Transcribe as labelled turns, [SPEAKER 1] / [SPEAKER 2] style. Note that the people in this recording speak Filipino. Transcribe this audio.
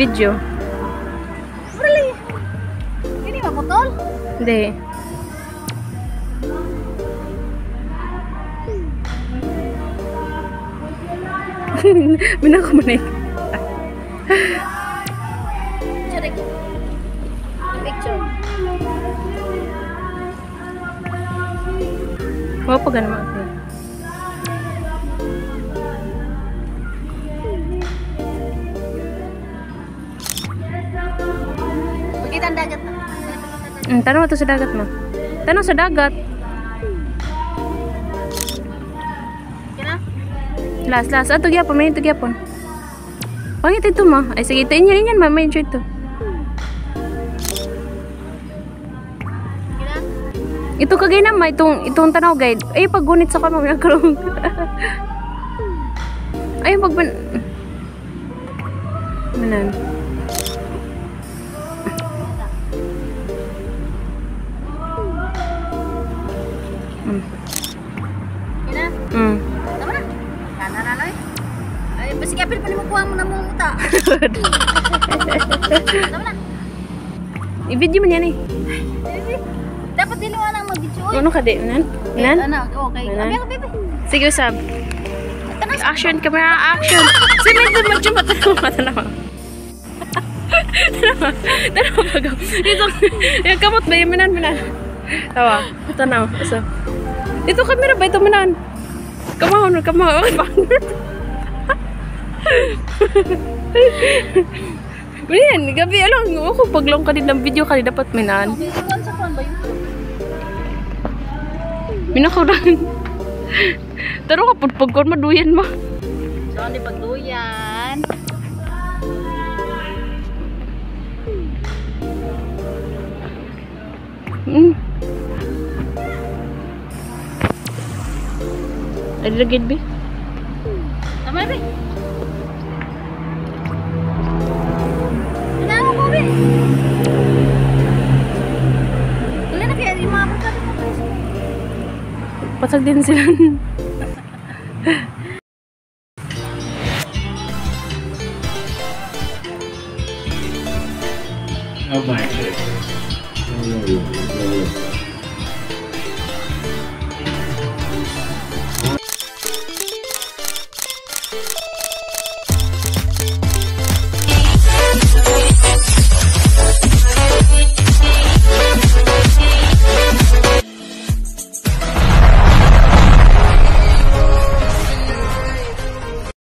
[SPEAKER 1] Video.
[SPEAKER 2] Really? Ini maputol?
[SPEAKER 1] Hindi. Minako mo na
[SPEAKER 2] Picture.
[SPEAKER 1] Huwag pa ganun mga.
[SPEAKER 2] Makita ang dagat na.
[SPEAKER 1] Tanong mo to sa dagat mo. Tanong sa dagat.
[SPEAKER 2] Kina?
[SPEAKER 1] Last. Ato gyapon, may ito gyapon. Pangit ito ma. Ay sige, ito inyan ma, may enjoy ito.
[SPEAKER 2] Kina?
[SPEAKER 1] Ito kagay na ma, itong tanaw guide. Ay paggunit sa kamo nagkaroon. Ay pagban. Manan.
[SPEAKER 2] Kina? Tama na. Kana na noy. Ay basi kapil pa ni makuha mo na mo uta. Tama na.
[SPEAKER 1] I-video mo yan eh.
[SPEAKER 2] Dapat dili wala mag-video.
[SPEAKER 1] Ano ka di? Nan?
[SPEAKER 2] Ano? Okay.
[SPEAKER 1] Nan?
[SPEAKER 2] Abi bebe.
[SPEAKER 1] Sige usab. Action, camera, action. Sige, medyo matanaw. Tanaw bago. Yung kamot ba? Yung minan. Tawa. Tanaw. Usab. Ito camera ba? Ito minan. Kamahon. Yan, gabi alam. Ako paglong ka din ng video ka dapat minan.
[SPEAKER 2] Sa phone ba yun?
[SPEAKER 1] Minakaw lang. Taro ka pagpagkon maduyan mo.
[SPEAKER 2] So, ano pagduyan?
[SPEAKER 1] Ay, lagid ba?
[SPEAKER 2] Tama na, be. Kailangan ko, be. Wala na kaya, yung mga pagkabi mo.
[SPEAKER 1] Pasag din sila.
[SPEAKER 3] Oh my God.